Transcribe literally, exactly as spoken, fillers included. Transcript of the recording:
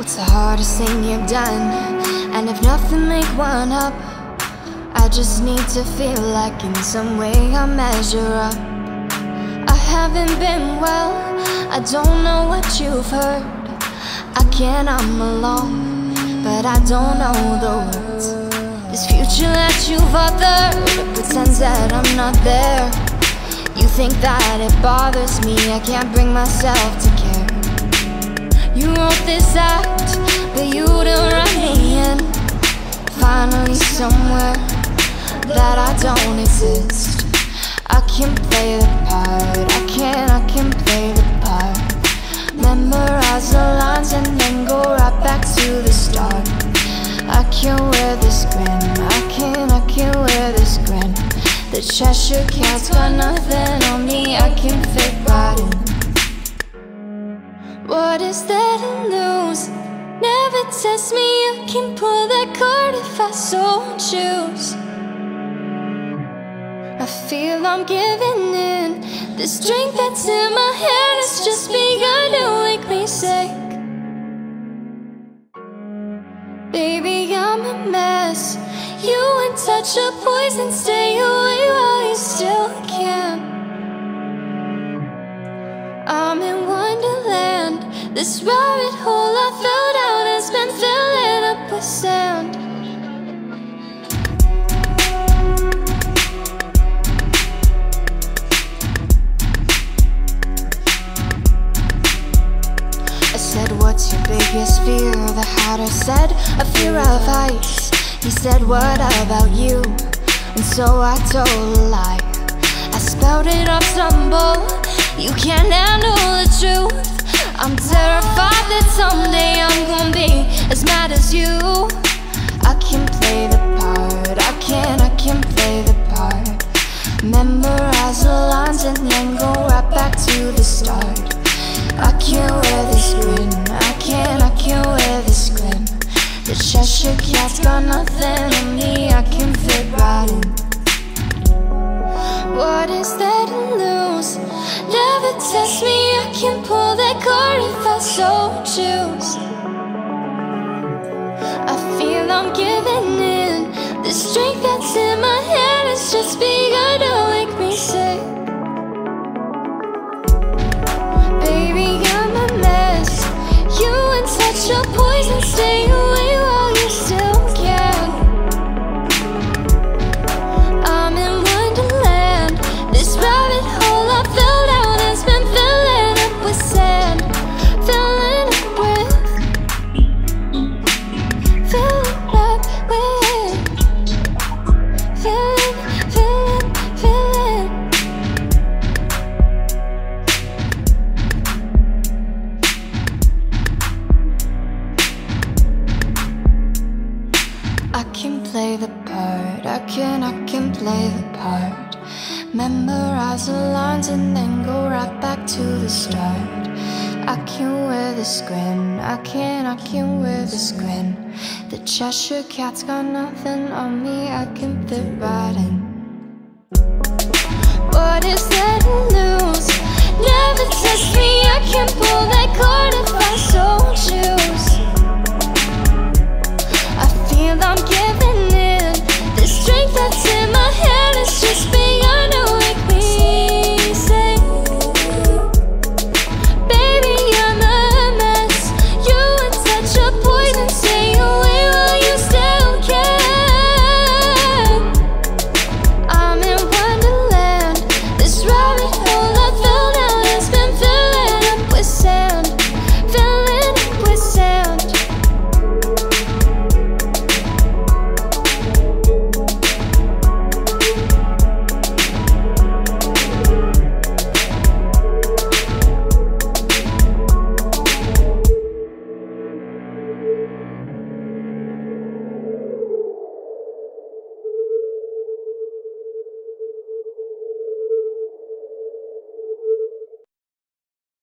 the hardest thing you've done, and if nothing, make one up. I just need to feel like in some way I measure up. I haven't been well, I don't know what you've heard. I can't, I'm alone, but I don't know the words. This future that you've authored, it pretends that I'm not there. You think that it bothers me, I can't bring myself to care. You wrote this act, but you didn't write me in. Finally somewhere that I don't exist. I can play the part, I can, I can play the part. Memorize the lines and then go right back to the start. I can wear this grin, I can, I can wear this grin. The Cheshire Cat's got nothing on me, I can fit right in. What is there to lose? Never test me, I can pull that card if I so choose. I feel I'm giving in. The strength that's in my head has just begun to make me sick. Baby, I'm a mess. You and touch a poison, stay away while you still can. I'm in Wonderland. This rabbit hole I fell down has been filling up with sand. I said, what's your biggest fear? The hatter said, a fear of heights. He said, what about you? And so I told a lie. I spelled it off, stumble. You can't handle the truth. I'm terrified that someday I'm gonna be as mad as you. I can play the part, I can, I can play the part. Memorize the lines and then go right back to the start. I can't wear this grin, I can't, I can't wear this grin. The Cheshire Cat's got nothing on me, I can fit right in. What is there to lose? Never test me, I can pull that card if I so choose. I feel I'm giving in. The strength that's in my head has just begun to make me sick. Baby, I'm a mess. You and touch a poison, stay away while you still can. I'm in Wonderland. This rabbit hole I fell down has been filling up with sand. Filling up with, filling up with, filling, filling, filling. I can play the part, I can, I can play the part. Memorize the lines and then go right back to the start. I can wear this grin, I can, I can wear this grin. The Cheshire Cat's got nothing on me, I can fit right in. What is there to lose? Never test me, I can